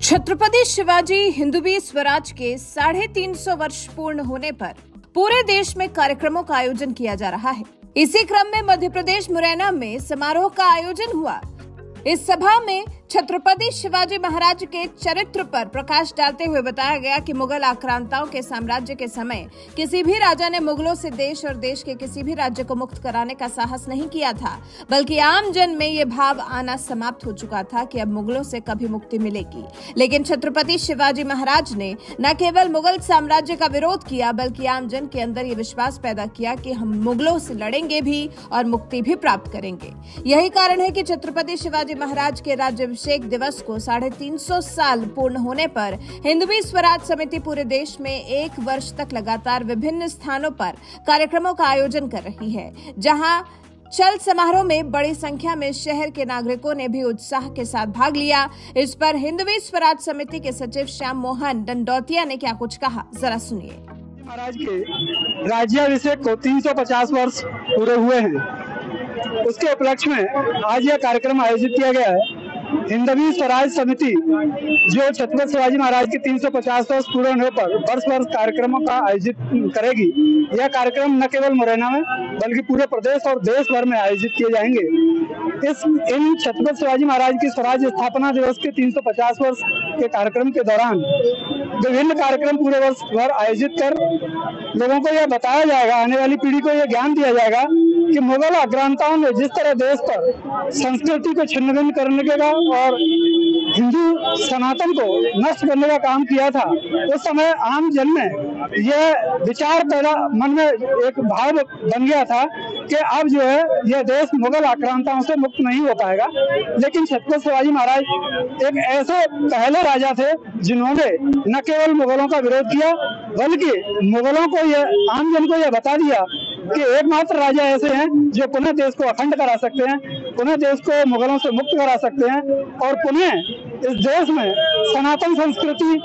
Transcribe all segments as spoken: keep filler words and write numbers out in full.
छत्रपति शिवाजी हिंदवी स्वराज के साढ़े तीन सौ वर्ष पूर्ण होने पर पूरे देश में कार्यक्रमों का आयोजन किया जा रहा है। इसी क्रम में मध्य प्रदेश मुरैना में समारोह का आयोजन हुआ। इस सभा में छत्रपति शिवाजी महाराज के चरित्र पर प्रकाश डालते हुए बताया गया कि मुगल आक्रांताओं के साम्राज्य के समय किसी भी राजा ने मुगलों से देश और देश के किसी भी राज्य को मुक्त कराने का साहस नहीं किया था, बल्कि आम जन में ये भाव आना समाप्त हो चुका था कि अब मुगलों से कभी मुक्ति मिलेगी। लेकिन छत्रपति शिवाजी महाराज ने न केवल मुगल साम्राज्य का विरोध किया, बल्कि आम जन के अंदर ये विश्वास पैदा किया कि हम मुगलों से लड़ेंगे भी और मुक्ति भी प्राप्त करेंगे। यही कारण है कि छत्रपति शिवाजी महाराज के राज्य अभिषेक दिवस को साढ़े तीन सौ साल पूर्ण होने पर हिंदवी स्वराज समिति पूरे देश में एक वर्ष तक लगातार विभिन्न स्थानों पर कार्यक्रमों का आयोजन कर रही है, जहां चल समारोह में बड़ी संख्या में शहर के नागरिकों ने भी उत्साह के साथ भाग लिया। इस पर हिंदवी स्वराज समिति के सचिव श्याम मोहन डंडौतिया ने क्या कुछ कहा, जरा सुनिए। महाराज के राज्याभिषेक को तीन सौ पचास वर्ष पूरे हुए हैं, उसके उपलक्ष्य में आज यह कार्यक्रम आयोजित किया गया है। हिंदवी स्वराज समिति जो छत्रपति शिवाजी महाराज के तीन सौ पचास वर्ष पूरे होने पर वर्ष वर्ष कार्यक्रमों का आयोजित करेगी। यह कार्यक्रम न केवल मुरैना में बल्कि पूरे प्रदेश और देश भर में आयोजित किए जाएंगे। इस इन छत्रपति शिवाजी महाराज की स्वराज स्थापना दिवस के तीन सौ पचास वर्ष के कार्यक्रम के दौरान विभिन्न कार्यक्रम पूरे वर्ष भर आयोजित कर लोगों को यह बताया जाएगा, आने वाली पीढ़ी को यह ज्ञान दिया जाएगा कि मुगल आक्रांताओं ने जिस तरह देश पर संस्कृति को छिन्न भिन्न करने का और हिंदू सनातन को नष्ट करने का काम किया था, उस समय आम जन में यह विचार पैदा मन में एक भाव बन गया था कि अब जो है यह देश मुगल आक्रांताओं से मुक्त नहीं हो पाएगा। लेकिन छत्रपति शिवाजी महाराज एक ऐसे पहले राजा थे जिन्होंने न केवल मुगलों का विरोध किया, बल्कि मुगलों को यह आम जन को यह बता दिया कि एकमात्र राजा ऐसे हैं जो पुनः देश को अखंड करा सकते हैं, पुनः देश को मुगलों से मुक्त करा सकते हैं और पुनः इस देश में सनातन संस्कृति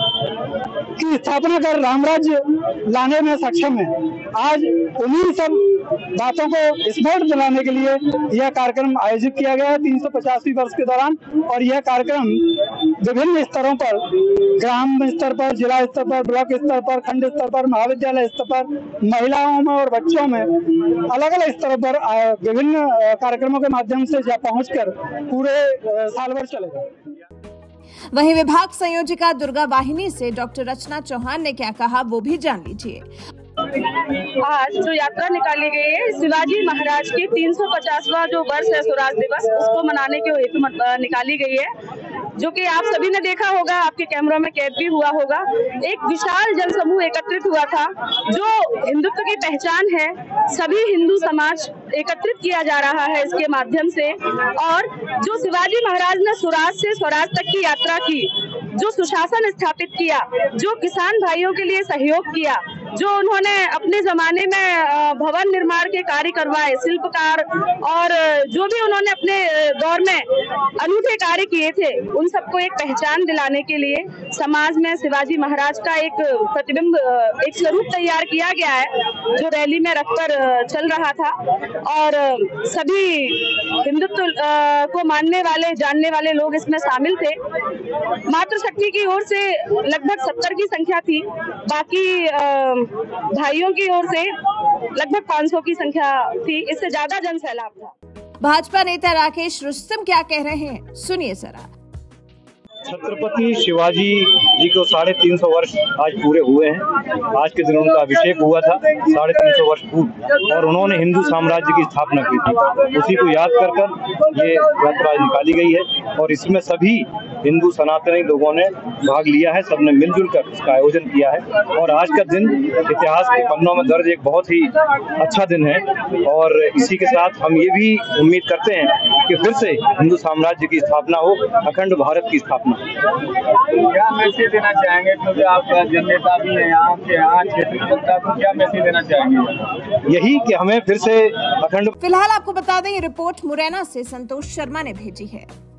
की स्थापना कर रामराज्य लाने में सक्षम है। आज उन्हीं सब बातों को स्मरण दिलाने के लिए यह कार्यक्रम आयोजित किया गया है तीन सौ पचासवीं वर्ष के दौरान। और यह कार्यक्रम विभिन्न स्तरों पर, ग्राम स्तर पर, जिला स्तर पर, ब्लॉक स्तर पर, खंड स्तर पर, महाविद्यालय स्तर पर, महिलाओं में और बच्चों में अलग अलग स्तरों पर विभिन्न कार्यक्रमों के माध्यम से पहुंचकर पूरे साल भर चलेगा। वहीं विभाग संयोजिका दुर्गा वाहिनी से डॉक्टर रचना चौहान ने क्या कहा, वो भी जान लीजिए। आज जो यात्रा निकाली गई है शिवाजी महाराज के तीन सौ पचासवां जो वर्ष है स्वराज दिवस, उसको मनाने के हेतु निकाली गई है, जो कि आप सभी ने देखा होगा, आपके कैमरा में कैद भी हुआ होगा। एक विशाल जनसमूह एकत्रित हुआ था, जो हिंदुत्व की पहचान है। सभी हिंदू समाज एकत्रित किया जा रहा है इसके माध्यम से। और जो शिवाजी महाराज ने स्वराज से स्वराज तक की यात्रा की, जो सुशासन स्थापित किया, जो किसान भाइयों के लिए सहयोग किया, जो उन्होंने अपने जमाने में भवन निर्माण के कार्य करवाए, शिल्पकार और जो भी उन्होंने अपने दौर में अनूठे कार्य किए थे, उन सबको एक पहचान दिलाने के लिए समाज में शिवाजी महाराज का एक प्रतिबिंब, एक स्वरूप तैयार किया गया है, जो रैली में रखकर चल रहा था। और सभी हिंदुत्व को मानने वाले, जानने वाले लोग इसमें शामिल थे। मातृशक्ति की ओर से लगभग सत्तर की संख्या थी, बाकी भाइयों की ओर से लगभग पाँच सौ की संख्या थी, इससे ज्यादा जन सैलाब था। भाजपा नेता राकेश रुस्तम क्या कह रहे हैं, सुनिए जरा। छत्रपति शिवाजी जी को साढ़े तीन सौ वर्ष आज पूरे हुए हैं। आज के दिन उनका अभिषेक हुआ था साढ़े तीन सौ वर्ष पूर्व, और उन्होंने हिंदू साम्राज्य की स्थापना की थी। उसी को याद कर कर ये यात्रा निकाली गई है और इसमें सभी हिंदू सनातनी लोगों ने भाग लिया है, सबने मिलजुल कर इसका आयोजन किया है। और आज का दिन इतिहास के पन्नों में दर्ज एक बहुत ही अच्छा दिन है। और इसी के साथ हम ये भी उम्मीद करते हैं कि फिर से हिंदू साम्राज्य की स्थापना हो, अखंड भारत की स्थापना। क्या मैसेज देना चाहेंगे, क्योंकि आप जननेता भी हैं यहाँ के, यहाँ क्षेत्रीय जनता को क्या मैसेज देना चाहेंगे? यही कि हमें फिर से अखंड। फिलहाल आपको बता दें, ये रिपोर्ट मुरैना से संतोष शर्मा ने भेजी है।